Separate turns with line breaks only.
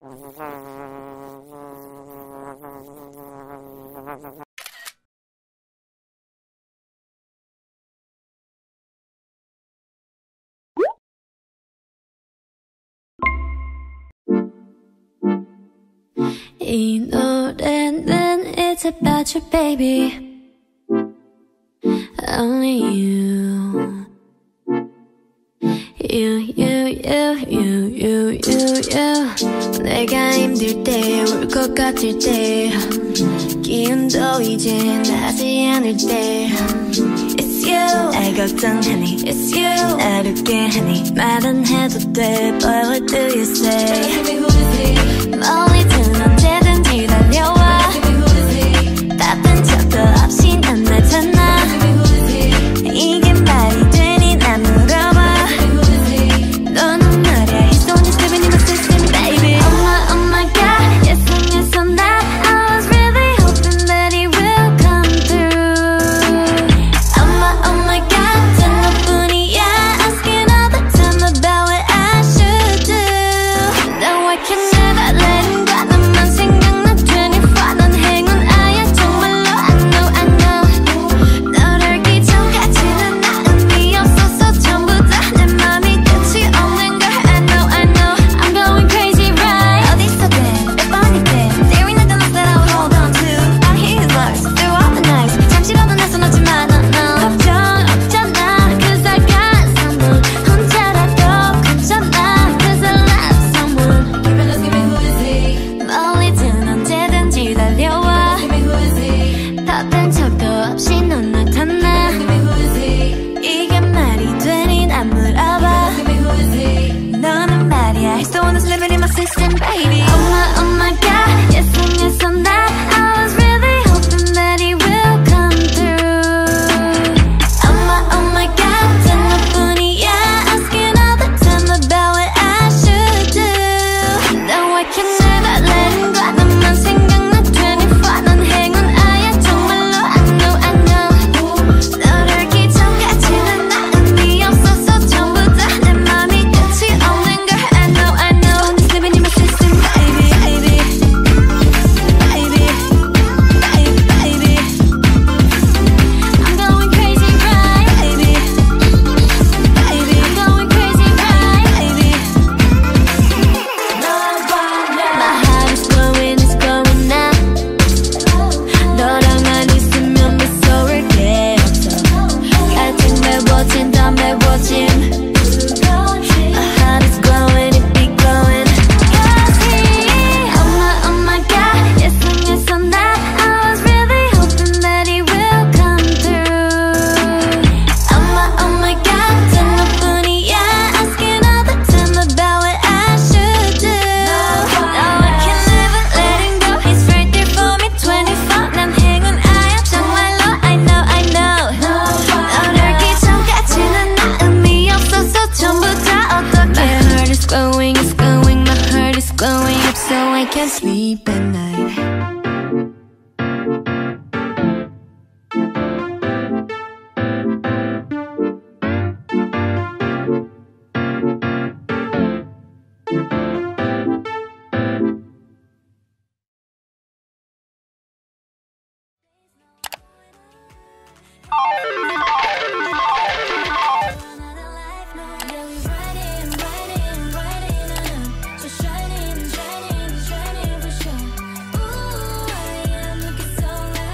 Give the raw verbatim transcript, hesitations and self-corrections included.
이 노래는 it's about you baby only you You, you, you, you, you, you, you 내가 힘들 때 울 것 같을 때 기운도 이제 나지 않을 때 It's you 날 걱정하니 It's you 날 웃게 하니 말은 해도 돼 But what do you say 멀리든 언제든지 달려와 바쁜 척도 없이 난 나타나 이게 말이 되니 난 물어봐 너는 말야 It's only living in the system baby Oh my, oh my god Yes and yes on that I was really hoping that it will come through Oh my, oh my god 단 너뿐이야 Asking all the time about what I should do Now I can never let him go 너만 생각나 twenty-four 넌 행운아야 정말로 I know I know 널 알기 전까지는 나 의미 없었어 전부 다 내 맘이 끝이 없는 걸 I know I know I'm going crazy right 어디서든 몇 번이든 There ain't nothing else that I would hold on to I hear his voice through all the nights 잠시라도 나서 놓지만 no, no 걱정 없잖아 Cause I got someone 혼자라도 괜찮아 Cause I love someone Give it, let's give me who is he 멀리든 언제든지 달려와 Give me who is he 바쁜 척도 없이 넌 나타나 Give me who is he 이게 말이 되니 난 물어봐 Give me who is he 너는 말이야 He's the one that's living in my system baby Oh my oh my god Yes and yes on that I was really hoping that he will come through Oh my oh my god 단 너뿐이야 Asking all the time about what I should do Now I can never let him go 너만 생각나 twenty-four 넌 행운아야 정말로 I know I know 널 알기 전까지는 나 의미 없었어 전부 다 내 맘이 끝이 없는 걸 I know I know Just living in my system baby baby baby baby baby I'm going crazy right baby baby I'm going crazy right baby My heart is glowing it's glowing now 너랑만 있으면 무서울 게 없어 같은 매워진 더 매워짐 My heart is glowing it be glowing Cause he Oh my oh my god Yes and yes on that I was really hoping that he will come through Oh my oh my god 단 너뿐이야 Asking all the time about what I should do Now I can never let him go He's right there for me twenty-four 난 행운아야 정말로 I know I know 널 알기 전까지는 나 의미 없었어 전부 다 어떡해 My heart is glowing it's glowing My heart is glowing up so I can't sleep at night